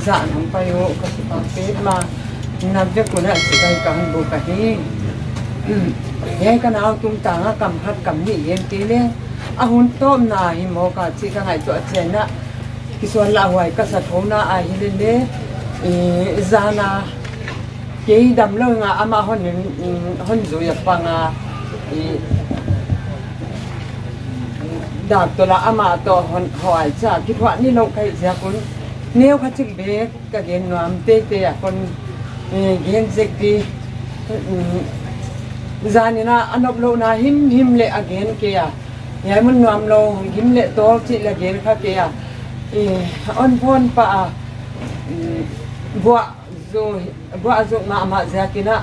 dạ không phải ô cái bằng tết mà nằm việc của lại chỉ cái càng bộ cái gì nghe cái nào chúng ta cầm hát cầm nhị yên tí lên hôn tôm na hi mô cả chỉ cái ngày tuổi trẻ na cái số là hoài cái sát hồn na ai lên đấy ra na cái đầm lâu ngà ama hôn rồi bằng đạpตัวละอามาตัวหอยจากคิดว่านี่เราใครจะคนเนี้ยเขาจึงเบกก็เห็นน้ำเตะเตะคนเห็นเซ็กดีจานี่นะอันดับโลนะหิมเละเห็นเกียร์ยายมันน้ำโลหิมเละตัวจิละเห็นเขาเกียร์อันพ้นป่าบัวจุมาจะกินนะ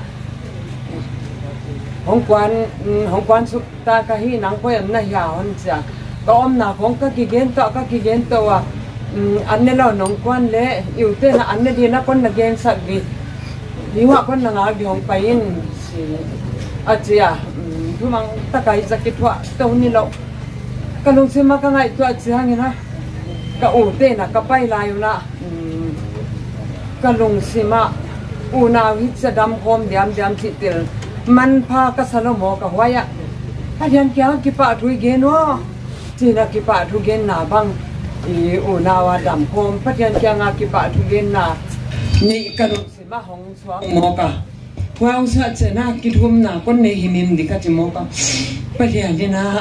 ของควันสุดตากะฮีนังพอยน่ะยาวหันจ้ะก็อมน่ะของก็กิเกนตัวอันนี้เราหนองควันเละอยู่เต้นอันนี้ดีนะคนละเกนสักดีนี่ว่าคนละงาบิของไปอินสิอาเจียคือมังตะไคร้จะกิดว่าตัวนี้เราก็ลงซิมาก็ไงตัวอาเจียงี้นะก็อูเต้นน่ะก็ไปลายอยู่นะก็ลงซิมาอูนาวิจะดำโคมเดียมสิติลมันพากระสลโมกับว่าอะถ้าเรียนเกี่ยวกับกิปะทุยเกนวะจีน่ะกิปะทุยเกนนาบังอูนาวาดำโคมถ้าเรียนเกี่ยวกับกิปะทุยเกนนานี่กระดูกสิมาหงสวงโมกะว่าอุตส่าห์เจน่ากิทุ่มนาคนในหิมิมดิกะจิโมกะถ้าเรียนนี่นะ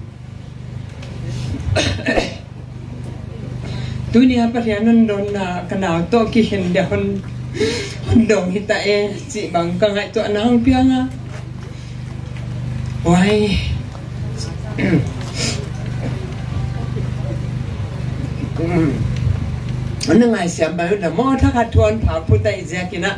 ตัวนี้ถ้าเรียนนั่นโดนนาขนาดโตกิเห็นเดี๋ยวคนดงฮิตาจีบังกังไอตัวน้องเพียงอ่ะไว้อันนั้นไงเสียไปแต่มอถ้าขัดทวนผ่าพุทธอิเจกินะ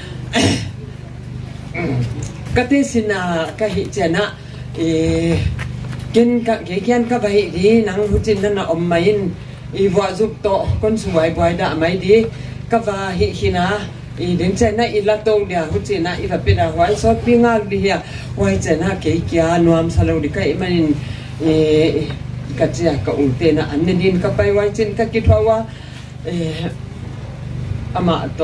ก็เทศนาก็หิเจนะกินกับเกี่ยนก็ไปดีนังหุ่นจินนั่นน่ะอมไม่นวัวจุกโตคนสวยบวยด่าไม่ดีก็ว่าหินะเดินใจน่ะอีละตงเดียหุ่นจินะอีแบบเป็นอะไรสอบปีงากดีอ่ะไว้ใจน่ะเกี่ยนวมสลาวดิก็มันกัจจ์ก็อุ่นเตนะอันนี้ดินก็ไปไว้จินก็คิดว่าอามาโต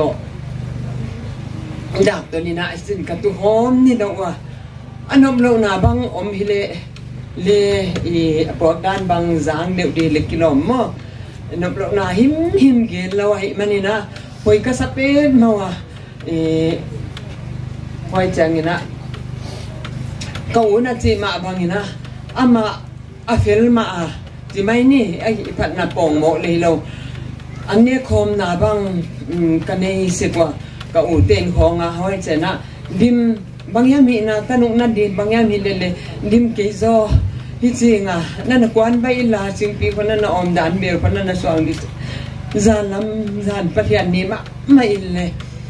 ดาบตัวนี้นะสินกับตัวหอมนี่ดอกว่าอันนมเราหน้าบังอมฮิเลปวดด้านบังจางเดียวดีเล็กกิโลมนมเราหน้าหิมเกลเราให้มันนี่นะหอยกระสับเป็นมาว่าหอยจังนี่นะก็อุ่นจีมาบังนี่นะอามาอาเฟลมาจีไม่นี่ไอ้ผัดหน้าปองโมเลยเราอันนี้คมหน้าบังกันในสิกว่าก็อุ่นเต้นของหอยเจนะดิมบางอย่างมีนะตนุกนั่นดีบางอย่างมีเลยดิมเกยโซฮิจิงอ่ะนั่นกวนไปอิลาจิงปีคนนั้นอมดานเบลคนนั้นสวงดิจานปะเทียนนี้ไม่อิลเลย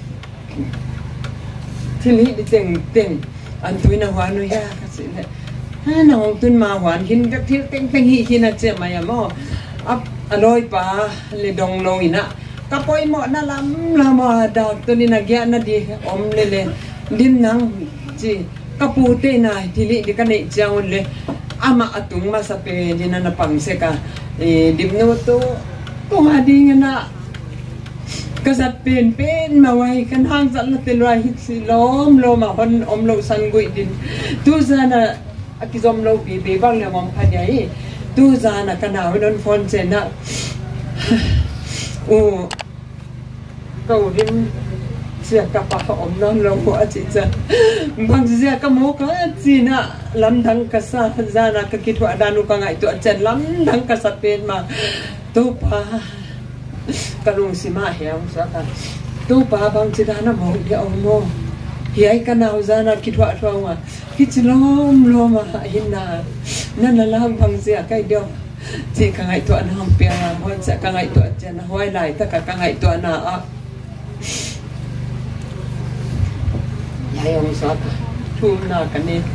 ที่นี้เต็งอันตุยนะหวานุยาก็สิเลยน้องตุนมาหวานกินกับที่เต็งฮีกินนะเจ้ามาอย่ามออร่อยป่าเลยดองโนอินะก็ปล่อยหมดน่าล้ำมาดาวตัวนี้นะแกน่าดีอมเลยดิมนังจีกระปูเตน่ะที่นี่ดิกันเนี่ยเจ้าเลยอามาตุงมาสเปดินันปังเสกะดิมโนโตหาดีเงินนะก็จะเป็นมาไว้กันห้างจัดละเตลไว้ฮิตสิล้มมาคนอมโลสันกุยดินตูจานะกิจอมโลบีบางเรื่องมันพันใหญ่ตูจานะกันหนาวโดนฝนเจนะโอ้ก็ดิมเสียกับปากอมน้องลงหัวจิตใจบางเสียกับโมกจีน่ะลำดังกษัตริย์จานะก็คิดว่าดานุกังไอตัวเจนลำดังกษัตริย์เป็นมาตัวป้ากระลุงสิมาเหี่ยวสักตัวป้าบางจิตานะโมเดียวโมเหี่ยกันเอาจานะคิดว่าทัวว่าคิดจะล้มมาหินนานั่นละบางเสียใกล้เดียวจีกังไอตัวน้ำเปียงหัวจะกังไอตัวเจนหัวไหลถ้ากังไอตัวน่ะยายองสักทุ่มหน้ากันนี่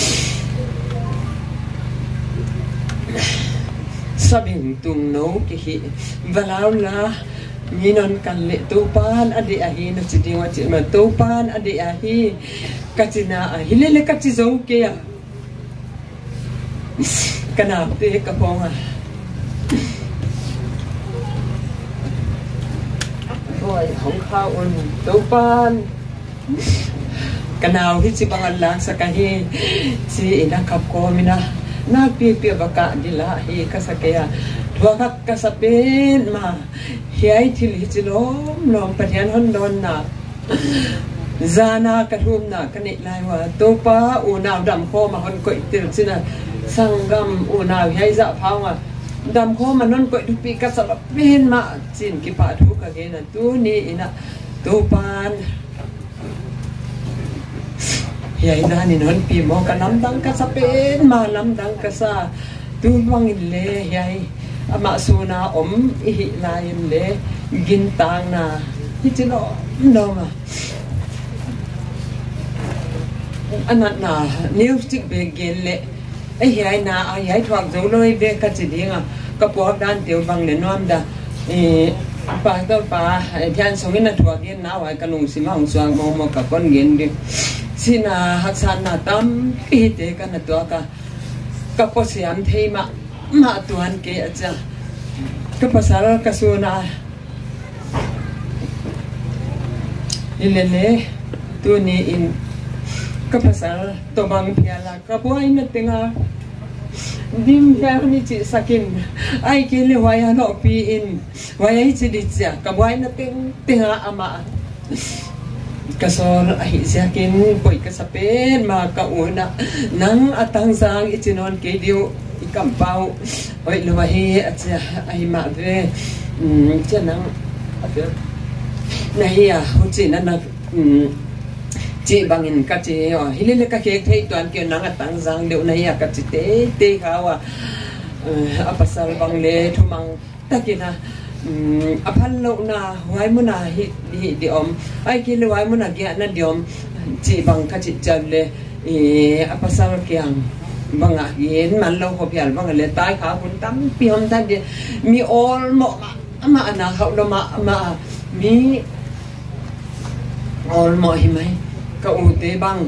สับหิงตุงโนกิฮิเวลาละมีนนกันเละตูปานอดีอาฮีนัจิดีว่าจิมาตูปานอดีอาฮีกัจจินาอาฮีเละกัจจิโซเกียกันอาบเตะกระพงอ่ะโอ้ยของข้าวอุ่นตัวปานกันาวที่สิบังอันลังสักฮีสินักขับโคมินะนักปีบกะดิละฮีกัสเกียทัวกักกัสเป็นมาเฮียที่ลิจิลมลมปะเทียนฮอนดอนนะจานากระทุ่มนะกันนี่ไล่ว่าตัวป้าอูนาวดำโคมาคนก็อิติรสินะสังกัมอูนาวให้จะพาวอ่ะดำโคมันนั่นก็ทุปีกัสละเป็นมาจินกิปาทุกะเกนะตัวนี้นะตัวปานยายนานี่นนปีมองกันน้ำดังกระสเป็นมาน้ำดังกระซาตูวังอิเลยายอามาสูนาอมอิหิลายเลกินตางนาฮิจิโร่ดอมาอันนั้นนานิวสติกเบเกลเลไอ้ยายนาไอ้ยายทวงโจเลยเบกัจจิงอ่ะก็ปวดด้านเตียวบังเนี่ยน้อมดาป่าก็ป่าแทนสงินทวงเย็นน้าไว้กันลุงสิมาหงสวงมองมองกับก้อนเย็นดิสินาหักษานาตั้มปีเตกันตัวกับภาษาอังกฤษมาตัวอันเกอจ้ะกับภาษาเรากสูนาอิเลเล่ตัวนี้อินกับภาษาตัวบางเพียละกับว่าอินเต็งอ่ะดิมแค่นี้จิสักินไอ้กินเลยวายนอปีอินวายจิดิจ้ะกับว่าอินเต็งอ่ะอามาkasol ay siyakin boy kasapen makauna nang atang sang itinon kedio ikampaw oy lumahi at siya ay mabe siya nang nahiya hutsi na chi bangin ka chi hilile ka kek thei tuan ke nang atang sang deu nahiya ka chi te kawa apasal bangle thumang takina apal lo na wai mo na hi diom ai ki le wai mo na gya na diom chi bang ka chi challe apasal kyang banga yen man lo ho pyal bang le tai kha kun tam piom ta de mi all mo ma na ha lo ma mi all mo hi mai ka u te bang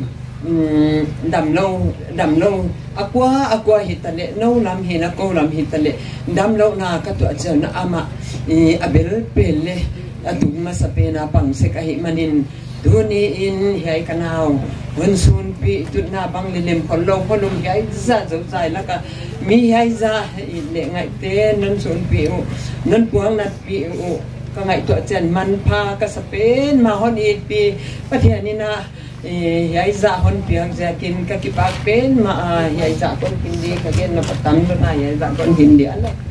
đầm lâu aqua hitale no lam hina ko lam hitale dam lo na ka tu achana ama abel pele atuma sapena pang se ka hi manin duni in hai kanao hun sun pi tu na bang lelem kolum hai za zo zai la ka mi hai za le ngai te nan sun pi nan puang na pi ka ngai tu chen man pha ka sapen ma hon it pi pathiani na yai za hon piang za kin ka ki pa pen ma yai za kon kin di ka gen na patam na yai za kon hin di ala